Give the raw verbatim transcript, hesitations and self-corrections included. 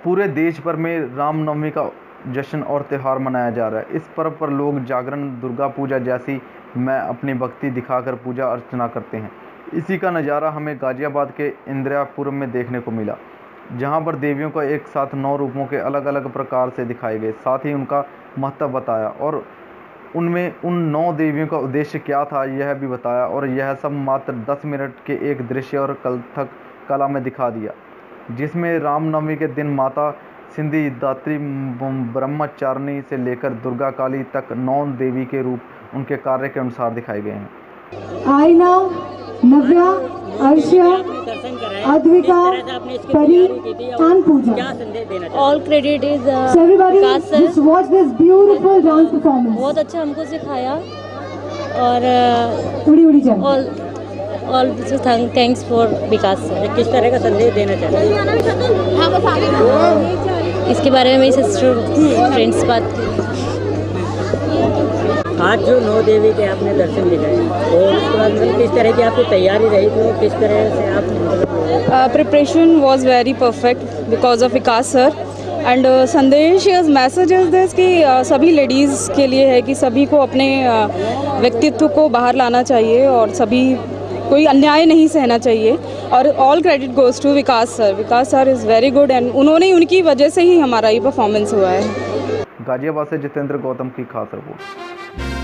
पूरे देश भर में रामनवमी का जश्न और त्यौहार मनाया जा रहा है। इस पर्व पर लोग जागरण, दुर्गा पूजा जैसी में अपनी भक्ति दिखाकर पूजा अर्चना करते हैं। इसी का नज़ारा हमें गाज़ियाबाद के इंदिरापुर में देखने को मिला, जहां पर देवियों को एक साथ नौ रूपों के अलग अलग प्रकार से दिखाए गए, साथ ही उनका महत्व बताया और उनमें उन नौ देवियों का उद्देश्य क्या था यह भी बताया। और यह सब मात्र दस मिनट के एक दृश्य और कथक कला में दिखा दिया, जिसमें रामनवमी के दिन माता सिद्धिदात्री, ब्रह्मचारिणी से लेकर दुर्गा काली तक नौ देवी के रूप उनके कार्य के अनुसार दिखाए गए हैं। आईना, नव्या, अर्शिया, अद्विका, परी and Puja. All credit is uh, So everybody Vikas sir. just watch this beautiful dance performance। बहुत अच्छा हमको सिखाया और uh, उड़ी उड़ी चल। all all thanks for Vikas sir. किस तरह का संदेश देना चाहते हैं? इसके बारे में मेरी सिस्टर फ्रेंड्स बात की। आज जो नौ देवी के आपने दर्शन दिखाए और उसके बाद मतलब किस तरह की आपकी तैयारी रही थी, किस तरह से आप preparation was very perfect because of Vikas sir and संदेश मैसेज इज दिस कि uh, सभी लेडीज़ के लिए है कि सभी को अपने uh, व्यक्तित्व को बाहर लाना चाहिए और सभी कोई अन्याय नहीं सहना चाहिए। और all credit goes to Vikas sir. Vikas sir is very good and उन्होंने उनकी वजह से ही हमारा ये परफॉर्मेंस हुआ है। गाज़ियाबाद से जितेंद्र गौतम की खास रिपोर्ट।